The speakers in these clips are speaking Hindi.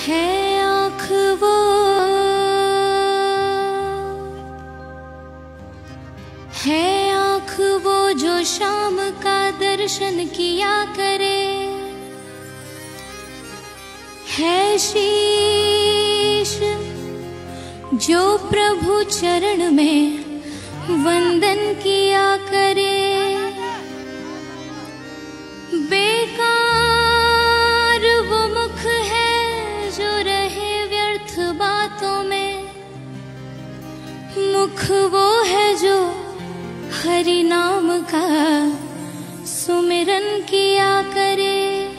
है आँख वो, है आँख वो जो शाम का दर्शन किया करे, है शीश जो प्रभु चरण में वंदन किया करे। बेकार वो मुख है जो रहे व्यर्थ बातों में, मुख वो है जो हरि नाम का सुमिरन किया करे।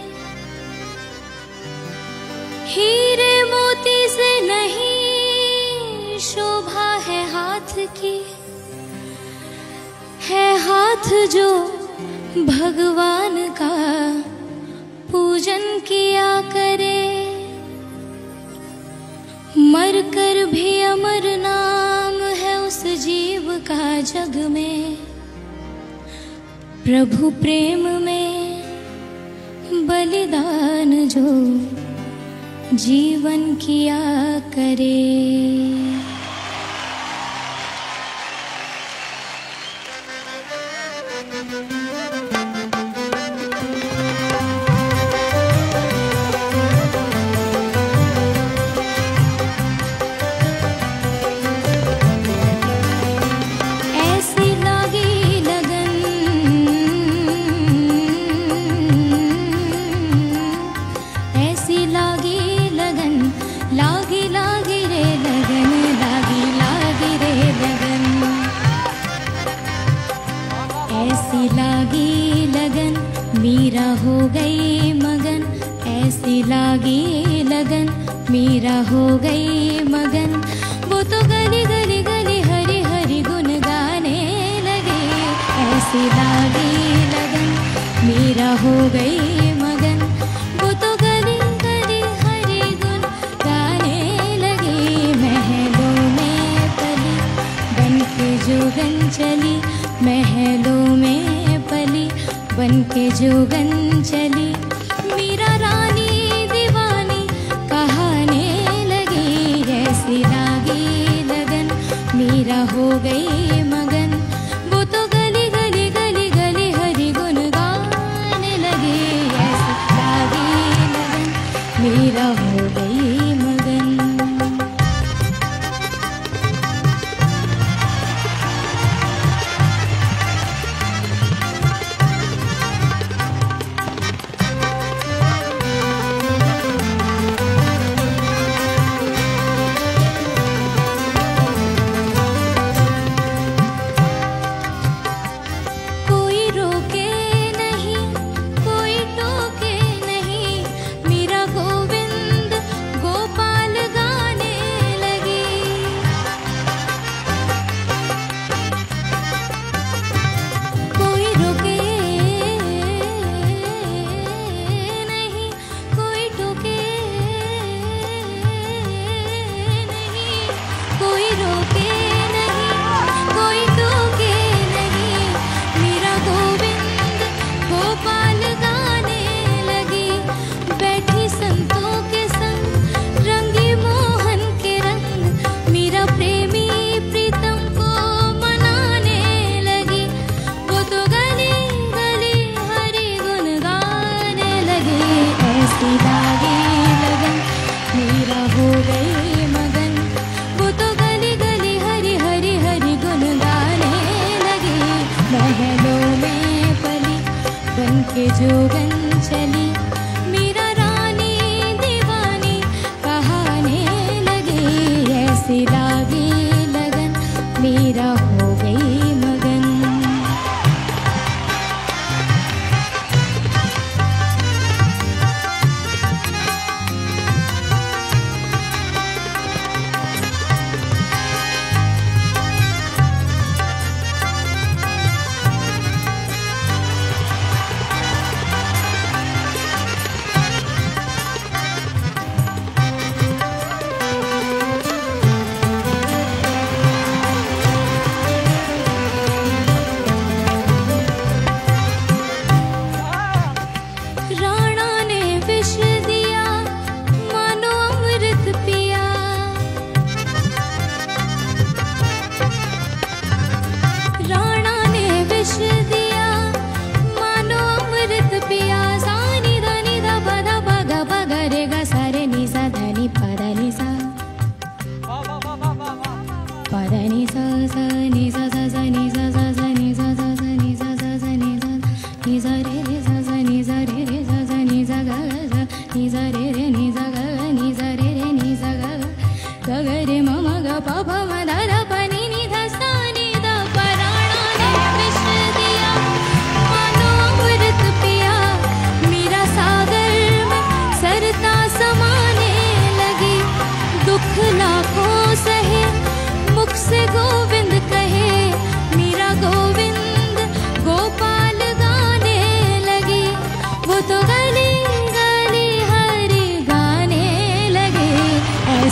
हीरे मोती से नहीं शोभा है हाथ की, है हाथ जो भगवान का पूजन किया करे। मर कर भी अमर नाम है उस जीव का जग में, प्रभु प्रेम में बलिदान जो जीवन किया करे। लागी लगन मीरा हो गई मगन, ऐसी लागी लगन मीरा हो गई मगन। वो तो गली गली गली हरि हरि गुन गाने लगे, ऐसी लागी लगन मीरा हो गई मगन। वो तो गली गली हरि गुन गाने लगे। महलों में पली बन के जोगन चली, महलों में पली बन के जोगन चली। मीरा रानी दीवानी कहाने लगी, ऐसी लागी लगन मीरा हो गई मगन। वो तो गली गली गली गली हरि गुन गाने लगी, ऐसी लागी लगन मीरा हो गई मगन। के जोगन चली, मीरा रानी दीवानी कहाने लगी, ऐसी लागी लगन मीरा हो गई मगन।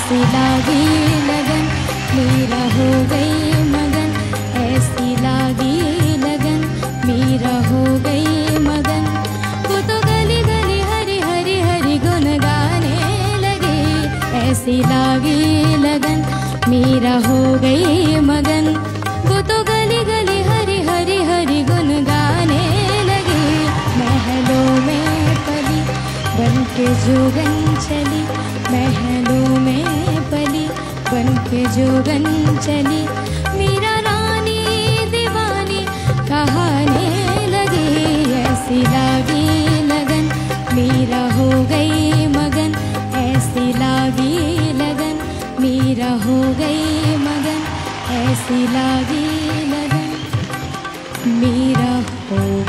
ऐसी लागी लगन मीरा हो गई मगन, ऐसी लागी लगन मीरा हो गई मगन। वो तो गली गली हरी हरी हरी गुन गाने लगी, ऐसी लागी लगन मीरा हो गई मगन। वो तो गली गली हरी हरी हरी गुन गाने लगी। महलों में पली बन के जोगन चली, महलों में पली बन के जोगन चली। मीरा रानी दीवानी कहाने लगी, ऐसी लागी लगन मीरा हो गई मगन, ऐसी लागी लगन मीरा हो गई मगन, ऐसी लागी लगन मीरा हो